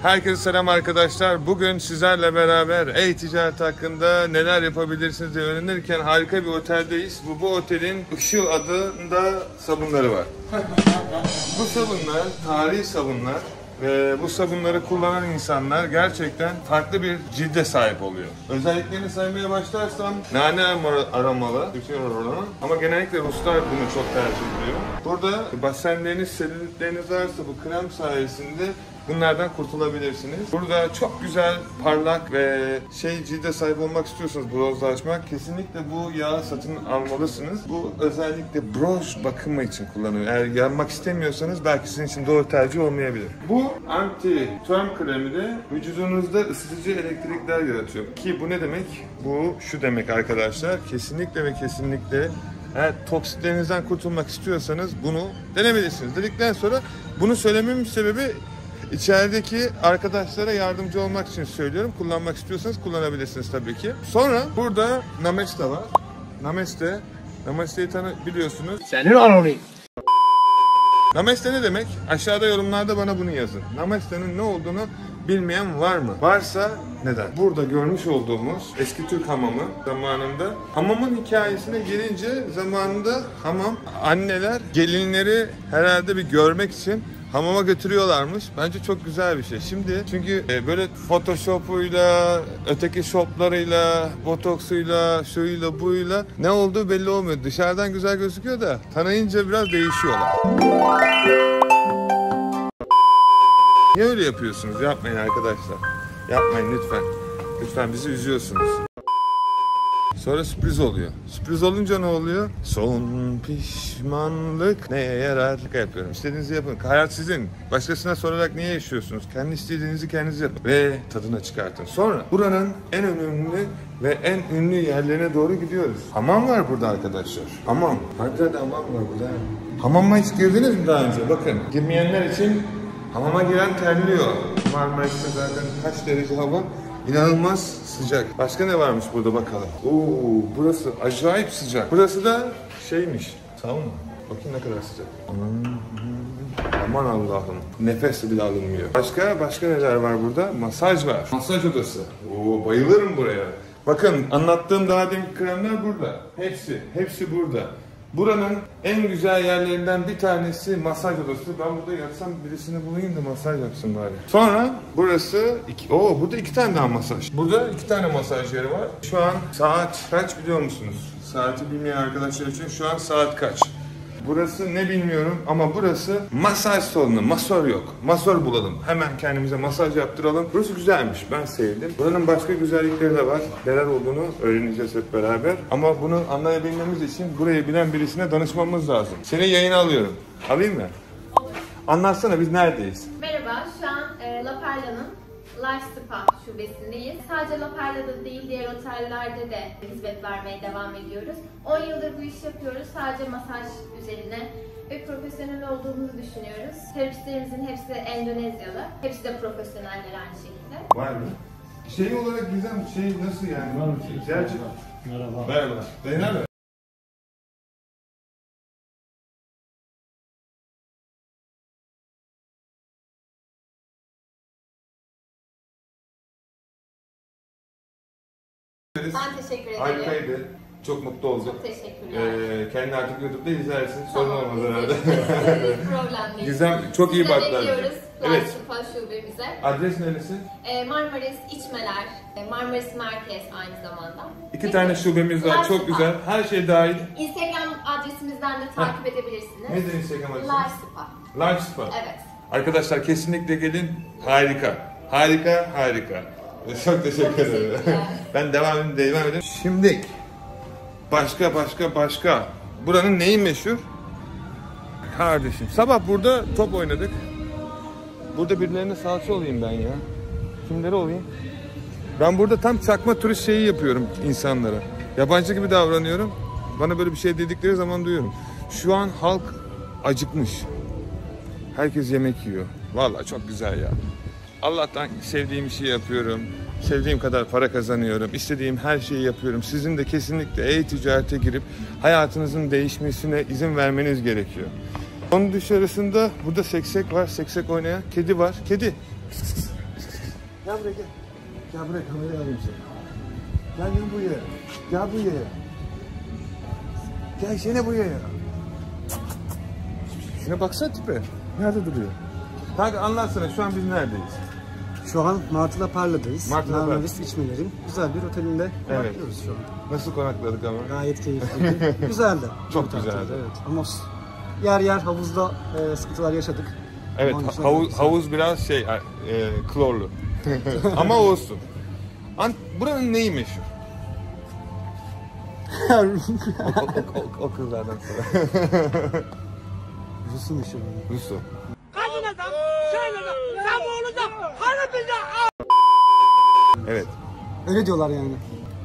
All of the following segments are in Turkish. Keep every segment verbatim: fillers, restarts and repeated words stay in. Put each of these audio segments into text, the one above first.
Herkese selam arkadaşlar. Bugün sizlerle beraber e-ticaret hakkında neler yapabilirsiniz diye öğrenirken harika bir oteldeyiz. Bu, bu otelin Işıl adında sabunları var. Bu sabunlar tarihi sabunlar. Ve bu sabunları kullanan insanlar gerçekten farklı bir cilde sahip oluyor. Özelliklerini saymaya başlarsam nane aromalı, ama genellikle Ruslar bunu çok tercih ediyor. Burada basenleriniz, selülitleriniz varsa bu krem sayesinde bunlardan kurtulabilirsiniz. Burada çok güzel, parlak ve şey cilde sahip olmak istiyorsanız, bronzlaşmak, kesinlikle bu yağı satın almalısınız. Bu özellikle bronz bakımı için kullanılıyor. Eğer yanmak istemiyorsanız belki sizin için doğru tercih olmayabilir. Bu anti-term kremi de vücudunuzda ısıtıcı elektrikler yaratıyor. Ki bu ne demek? Bu şu demek arkadaşlar. Kesinlikle ve kesinlikle eğer toksiklerinizden kurtulmak istiyorsanız bunu denemelisiniz. Dedikten sonra bunu söylememin sebebi İçerideki arkadaşlara yardımcı olmak için söylüyorum. Kullanmak istiyorsanız kullanabilirsiniz tabii ki. Sonra burada Nameste var. Nameste. Nameste'yi tanı biliyorsunuz. Senin anonim. Nameste ne demek? Aşağıda yorumlarda bana bunu yazın. Nameste'nin ne olduğunu bilmeyen var mı? Varsa neden? Burada görmüş olduğumuz eski Türk hamamı zamanında, hamamın hikayesine gelince zamanında hamam, anneler gelinleri herhalde bir görmek için hamama götürüyorlarmış. Bence çok güzel bir şey. Şimdi çünkü böyle Photoshop'uyla, öteki shoplarıyla, botoksuyla, şuyla, buyla ne olduğu belli olmuyor. Dışarıdan güzel gözüküyor da tanıyınca biraz değişiyorlar. Niye öyle yapıyorsunuz? Yapmayın arkadaşlar. Yapmayın lütfen. Lütfen bizi üzüyorsunuz. Sonra sürpriz oluyor. Sürpriz olunca ne oluyor? Son pişmanlık neye yarar? Yapıyorum. İstediğinizi yapın. Hayat sizin. Başkasına sorarak niye yaşıyorsunuz? Kendi istediğinizi kendiniz yapın. Ve tadına çıkartın. Sonra buranın en önemli ve en ünlü yerlerine doğru gidiyoruz. Hamam var burada arkadaşlar. Hamam. Hadi hamam var burada. Hamama hiç girdiniz mi daha önce? Bakın. Girmeyenler için hamama giren terliyor. Marmaris'te zaten kaç derece hava? İnanılmaz sıcak. Başka ne varmış burada bakalım. Oo, burası acayip sıcak. Burası da şeymiş. Sauna. Bakayım ne kadar sıcak. Aman, aman Allah'ım. Nefes bile alınmıyor. Başka başka neler var burada? Masaj var. Masaj odası. Oo, bayılırım buraya. Bakın anlattığım daha demin kremler burada. Hepsi. Hepsi burada. Buranın en güzel yerlerinden bir tanesi masaj odası. Ben burada yatsam birisini bulayım da masaj yapsın bari. Sonra burası, iki, oo, burada iki tane daha masaj. Burada iki tane masaj yeri var. Şu an saat kaç biliyor musunuz? Saati bilmeyen arkadaşlar için şu an saat kaç? Burası ne bilmiyorum ama burası masaj salonu. Masör yok. Masör bulalım. Hemen kendimize masaj yaptıralım. Burası güzelmiş. Ben sevdim. Buranın başka güzellikleri de var. Neler olduğunu öğreneceğiz hep beraber. Ama bunu anlayabilmemiz için burayı bilen birisine danışmamız lazım. Seni yayına alıyorum. Alayım mı? Olur. Anlatsana biz neredeyiz? Merhaba, şu an e, La Perla'nın Life Spa şubesindeyiz. Sadece La Perla'da değil, diğer otellerde de hizmet vermeye devam ediyoruz. on yıldır bu işi yapıyoruz. Sadece masaj üzerine ve profesyonel olduğumuzu düşünüyoruz. Terapistlerimizin hepsi Endonezyalı. Hepsi de profesyoneller aynı şekilde. Var mı? Şey olarak Gizem, şey nasıl yani? Var mı? Gerçi... Merhaba. Merhaba. Zeynep mi? Ben teşekkür ederim. Harikaydı. Çok mutlu oldum. Çok teşekkürler. Ee, kendini artık YouTube'da izlersin. Sorun Tamam, olmaz herhalde. Problem değil. Gizem çok iyi Sizi de baktılar. bekliyoruz Evet. Life Spa şubemize. Adres neresi? Ee, Marmaris İçmeler, e, Marmaris Merkez aynı zamanda. İki tane şubemiz var. Life Çok Spa. güzel. Her şey dahil. Instagram adresimizden de takip edebilirsiniz. Nedir Instagram adresi? Life Spa. Life Spa. Evet. Arkadaşlar kesinlikle gelin. Harika. Harika, harika. Çok teşekkür Çok ederim. teşekkürler. Ben devam edeyim, devam edeyim. Şimdi başka başka başka. Buranın neyi meşhur? Kardeşim. Sabah burada top oynadık. Burada birilerine salça olayım ben ya. Kimlere olayım? Ben burada tam çakma turist şeyi yapıyorum insanlara. Yabancı gibi davranıyorum. Bana böyle bir şey dedikleri zaman duyuyorum. Şu an halk acıkmış. Herkes yemek yiyor. Vallahi çok güzel ya. Allah'tan sevdiğim işi yapıyorum. Sevdiğim kadar para kazanıyorum. İstediğim her şeyi yapıyorum. Sizin de kesinlikle e-ticarete girip hayatınızın değişmesine izin vermeniz gerekiyor. Onun dışarısında burada seksek var. Seksek oynayan kedi var. Kedi. Gel buraya gel. Gel buraya kamerayı alayım seni. Gel gel buraya. Gel buraya. Gel sene buraya. Şuna baksana tipe. Nerede duruyor? Kanka anlatsana şu an biz neredeyiz? Şu an Martı La Parla'dayız. Martı La Parla. Marmaris İçmelerin güzel bir otelinde konaklıyoruz şu an. Nasıl konakladık ama? Gayet keyifliydi. Güzeldi. Çok tatlıydı, güzeldi. Evet. Ama yer yer havuzda e, sıkıntılar yaşadık. Evet, Onun dışında havuz, güzel. havuz biraz şey, e, klorlu. Ama olsun. An buranın neyi meşhur? o, o, o, o kızlardan sonra. Rus'u meşhur. Rusu. Kadın adam, şöyle adam, sen bu olacak, hanım bize Evet. Öyle diyorlar yani.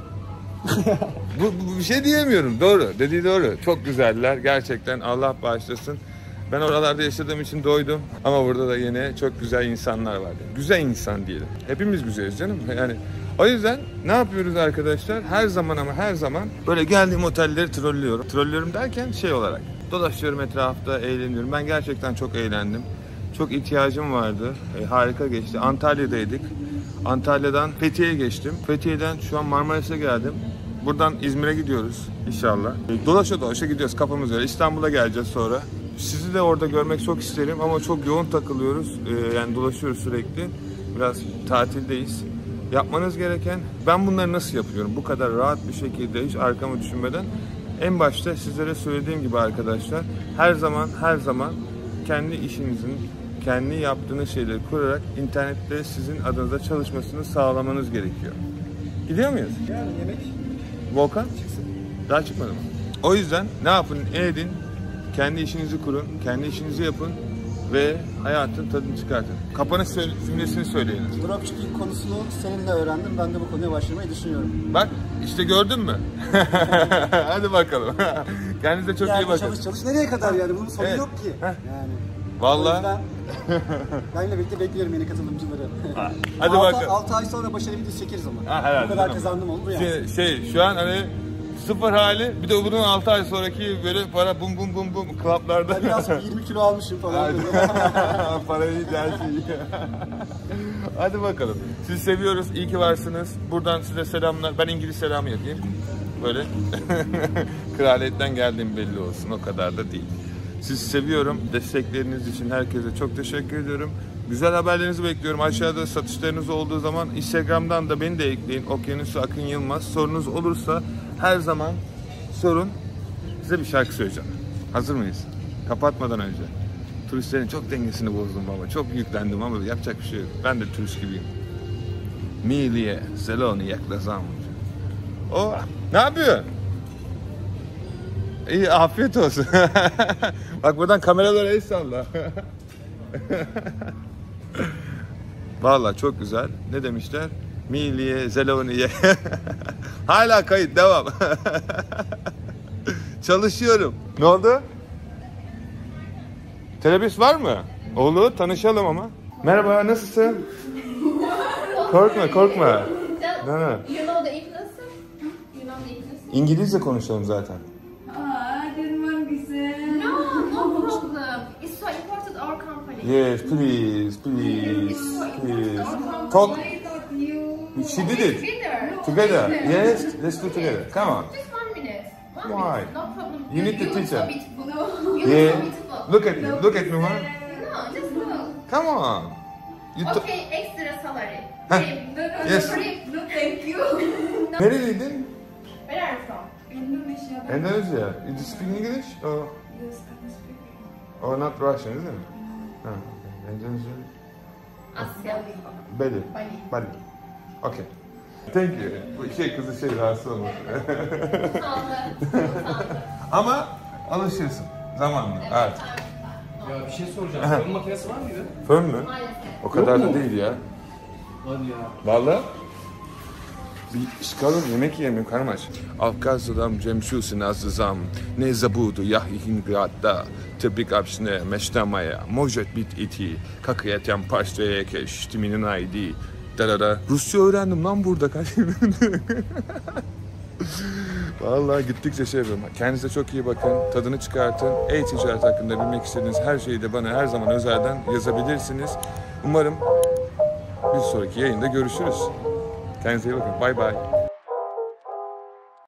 Bu, bu bir şey diyemiyorum. Doğru. Dediği doğru. Çok güzeller. Gerçekten Allah bağışlasın. Ben oralarda yaşadığım için doydum. Ama burada da yine çok güzel insanlar var. Yani. Güzel insan diyelim. Hepimiz güzeliz canım. Yani o yüzden ne yapıyoruz arkadaşlar? Her zaman ama her zaman böyle geldiğim otelleri trollüyorum. Trollüyorum derken şey olarak. Dolaşıyorum etrafta, eğleniyorum. Ben gerçekten çok eğlendim. Çok ihtiyacım vardı. E, harika geçti. Antalya'daydık. Antalya'dan Fethiye'ye geçtim. Fethiye'den şu an Marmaris'e geldim. Buradan İzmir'e gidiyoruz inşallah. E, dolaşa dolaşa gidiyoruz kafamız öyle. İstanbul'a geleceğiz sonra. Sizi de orada görmek çok isterim ama çok yoğun takılıyoruz. E, yani dolaşıyoruz sürekli. Biraz tatildeyiz. Yapmanız gereken, ben bunları nasıl yapıyorum? Bu kadar rahat bir şekilde hiç arkamı düşünmeden. En başta sizlere söylediğim gibi arkadaşlar, her zaman her zaman kendi işinizin, kendi yaptığınız şeyleri kurarak internette sizin adınıza çalışmasını sağlamanız gerekiyor. Gidiyor muyuz? Yani yemek Volkan? Daha çıkmadı mı? O yüzden ne yapın, edin, kendi işinizi kurun, kendi işinizi yapın ve hayatın tadını çıkartın. Kapanış cümlesini söyleyiniz. dropshipping konusunu seninle öğrendim. Ben de bu konuya başlamayı düşünüyorum. Bak işte gördün mü? Hadi bakalım. Kendinize çok iyi bakın. Çalış çalış. Nereye kadar yani? Bunun sonu Evet. yok ki. Heh. Yani. Vallahi. Benle birlikte bekliyorum yeni katılımcıları. Hadi altı, bakalım. altı ay sonra başarı videosu çekeriz ama. Ha, herhalde, bu kadar değil mi? kazandım olur yani. Şey, şey şu an hani sıfır hali bir de bunun altı ay sonraki böyle para bum bum bum bum klaplarda. Ben biraz yirmi kilo almışım falan. Parayı her şeyi. Hadi bakalım. Sizi seviyoruz. İyi ki varsınız. Buradan size selamlar. Ben İngiliz selamı yapayım. Böyle. Kraliyetten geldiğim belli olsun. O kadar da değil. Sizi seviyorum. Destekleriniz için herkese çok teşekkür ediyorum. Güzel haberlerinizi bekliyorum. Aşağıda satışlarınız olduğu zaman Instagram'dan da beni de ekleyin. Okyanusu Akın Yılmaz. Sorunuz olursa her zaman sorun. Size bir şarkı söyleyeceğim. Hazır mıyız? Kapatmadan önce. Turistlerin çok dengesini bozdum baba. Çok yüklendim ama yapacak bir şey yok. Ben de turist gibiyim. Miliye, Seloni, Yaklazam. O ne yapıyor? İyi, afiyet olsun. Bak buradan kameralara el salla. Vallahi çok güzel. Ne demişler? Miliye, Zeloniye. Hala kayıt, devam. Çalışıyorum. Ne oldu? Telebis var mı? Olur, tanışalım ama. Merhaba, nasılsın? Korkma, korkma. Ne, ne? You know the Ignace? You know the Ignace? İngilizce konuşalım zaten. No, no problem. It's so important our company. Yes, please, please, It's so important please. our company. Talk. I thought you... She did it. Together. Together. Yes, let's do together. Come on. Just one minute. One Why? minute. No problem. You need the look teacher. so beautiful. No. You Yeah. look so beautiful. Look at me. Look at me, man. No, just look. Come on. You to- Okay, extra salary. Huh? Free. No, no, Yes. no, free. No, thank you. No. Nereliydin? Where are you from? Indonesia. Endonezya. You speak English? Or, Yes, I'm speaking. or not Russian, isn't it? Ha, okay. Endonezya. Asya. Bali. Bali. Bali. Okay. Thank you. Bu şey kızı şey rahatsız olmuş. Utandı. Utandı. Ama alışırsın. Zamanla. Evet. Ya bir şey soracağım. Fön makinesi var mıydı? Fön mü? Maalesef. O kadar Yok da mu? değil ya. Hadi ya. Vallahi bir çıkalım, yemek yiyemiyorum karnım aç. Avkazlı'dan Cemşus'un azızam, ne zabudu yahihin gradda, tıbbik apsine meştemaya, mojet bit iti, kakıyetem paştaya keş, timinin aydi, darara. Rusça öğrendim lan burada kaç Vallahi gittikçe şey yapıyorum. Kendinize çok iyi bakın, tadını çıkartın. E-ticaret hakkında bilmek istediğiniz her şeyi de bana her zaman özelden yazabilirsiniz. Umarım Bir sonraki yayında görüşürüz. Kendinize iyi bakın. Bay bay.